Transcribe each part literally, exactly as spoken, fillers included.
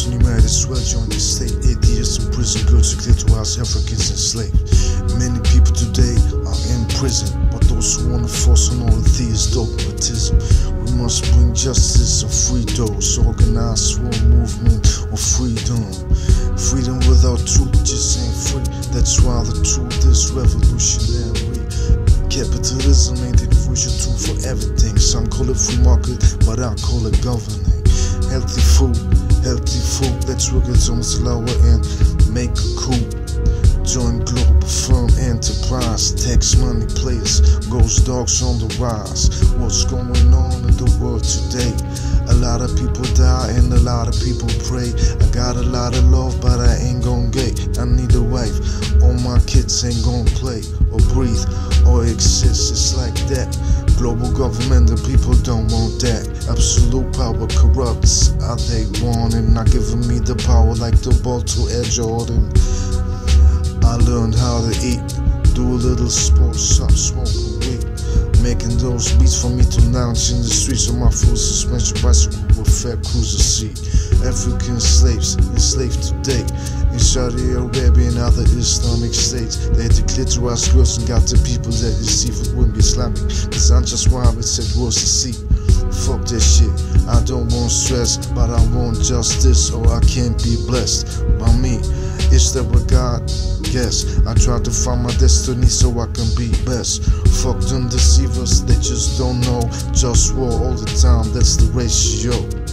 Anthony Maxwell joined the state. Eight years in prison, girls who clitoris Africans enslaved. Many people today are in prison, but those who want to force on all of these dogmatism. We must bring justice and free those. Organize war movement of freedom. Freedom without truth just ain't free. That's why the truth is revolutionary. Capitalism ain't the crucial tool for everything. Some call it free market, but I call it governing. Healthy food, healthy food. Let's work it on the lower end. Make a coup. Join global firm enterprise. Tax money players, ghost dogs on the rise. What's going on in the world today? A lot of people die and a lot of people pray. I got a lot of love, but I ain't gon' gay. I need a wife. All my kids ain't gon' play or breathe or exist. It's like that. Global government, the people don't want that. Absolute power corrupts. Are they wanting? Not giving me the power like the ball to Air Jordan. I learned how to eat, do a little sports, stop smoking weed. Making those beats for me to lounge in the streets on my full suspension bicycle with fat cruiser seat. African slaves enslaved today in Saudi Arabia and other Islamic states. They had the clitoris girls and got the people that deceive it wouldn't be Islamic. Cause I'm just why it said worse to see. Fuck that shit, I don't want stress, but I want justice or I can't be blessed by me. Is that what God guess? I try to find my destiny so I can be best. Fuck them deceivers, they just don't know. Just war all the time, that's the ratio.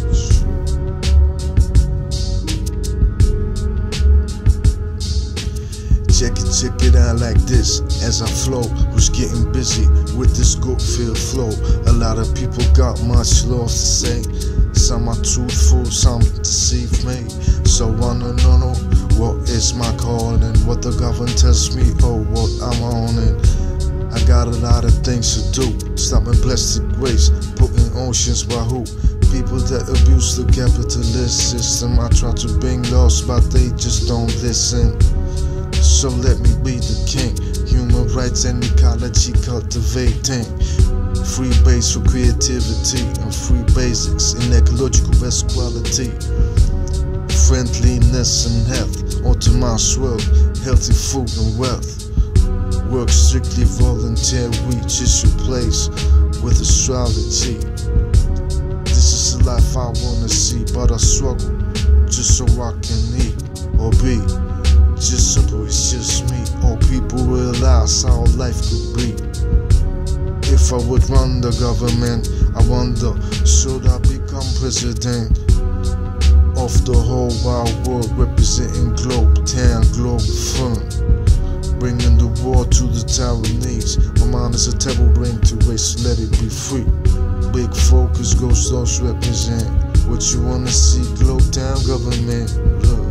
Check it, check it out like this as I flow. Who's getting busy with this good feel flow? A lot of people got much love to say. Some are truthful, some deceive me. So I don't know what is my calling, what the government tells me, oh what I'm on it. I got a lot of things to do. Stopping plastic waste, putting oceans by who? People that abuse the capitalist system. I try to bring laws, but they just don't listen. So let me be the king. Human rights and ecology cultivating. Free base for creativity and free basics in ecological best quality. Friendliness and health, optimized world, healthy food and wealth. Work strictly volunteer, reach your place with astrology. This is the life I wanna see, but I struggle just so I can eat or be. Just simple, it's just me. All people realize how life could be. If I would run the government, I wonder, should I become president of the whole wide world, representing Globe Town, Globe Fun, bringing the war to the Taiwanese. My mind is a terrible brain to waste, let it be free. Big focus, ghost dogs represent what you wanna see. Globe Town government, look.